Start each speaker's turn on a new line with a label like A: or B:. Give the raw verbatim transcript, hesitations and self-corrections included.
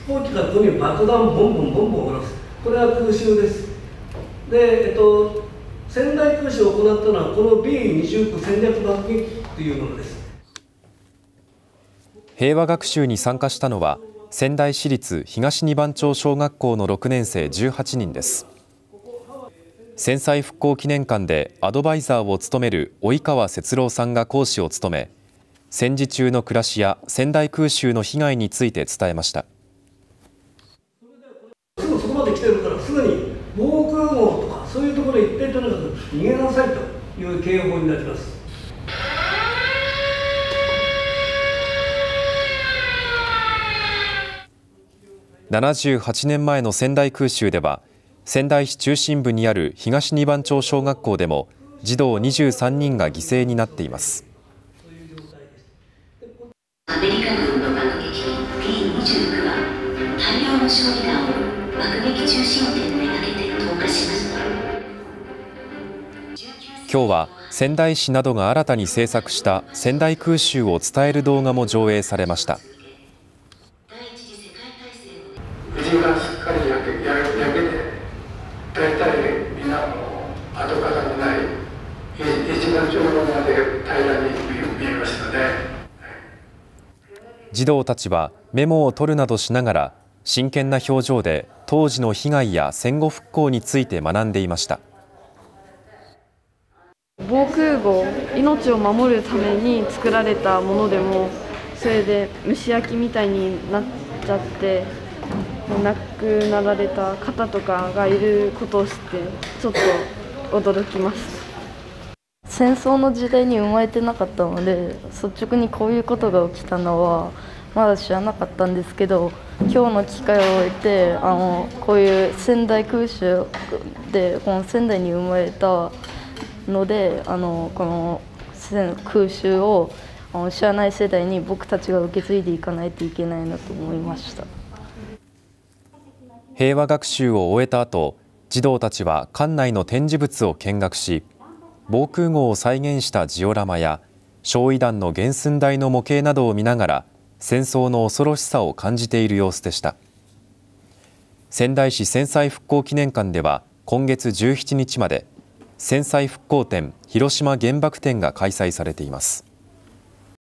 A: 飛行機からここに爆弾をボンボンボンボン下ろす、これは空襲です。で、えっと、仙台空襲を行ったのはこの ビーにじゅうきゅう 戦略爆撃機というものです。
B: 平和学習に参加したのは仙台市立東二番町小学校のろくねん生じゅうはちにんです。戦災復興記念館でアドバイザーを務める及川節郎さんが講師を務め、戦時中の暮らしや仙台空襲の被害について伝えました。
A: すぐそこまで来てるからすぐに防空壕とかそういうところへ行ってとにかく逃げなさいという警報になります。
B: ななじゅうはちねんまえの仙台空襲では仙台市中心部にある東二番町小学校でも児童にじゅうさんにんが犠牲になっています。
C: アメリカ軍の爆撃機 ビーにじゅうきゅう は大量の焼夷弾を爆撃中心点めがけて投下しました。
B: 今日は仙台市などが新たに制作した仙台空襲を伝える動画も上映されました。
D: 家がしっかり焼け、焼けて、大体みんな跡形もない、一番上まで平らに見えましたね。
B: 児童たちはメモを取るなどしながら真剣な表情で当時の被害や戦後復興について学んでいました。
E: 防空壕、命を守るために作られたものでもそれで蒸し焼きみたいになっちゃって亡くなられた方とかがいることを知ってちょっと驚きました。
F: 戦争の時代に生まれてなかったので率直にこういうことが起きたのはまだ知らなかったんですけど、今日の機会を得てあのこういう仙台空襲でこの仙台に生まれたのであのこの空襲をあの知らない世代に僕たちが受け継いでいかないといけないなと思いました。
B: 平和学習を終えた後、児童たちは館内の展示物を見学し、防空壕を再現したジオラマや焼夷弾の原寸大の模型などを見ながら戦争の恐ろしさを感じている様子でした。仙台市戦災復興記念館では今月じゅうしちにちまで戦災復興展広島原爆展が開催されています。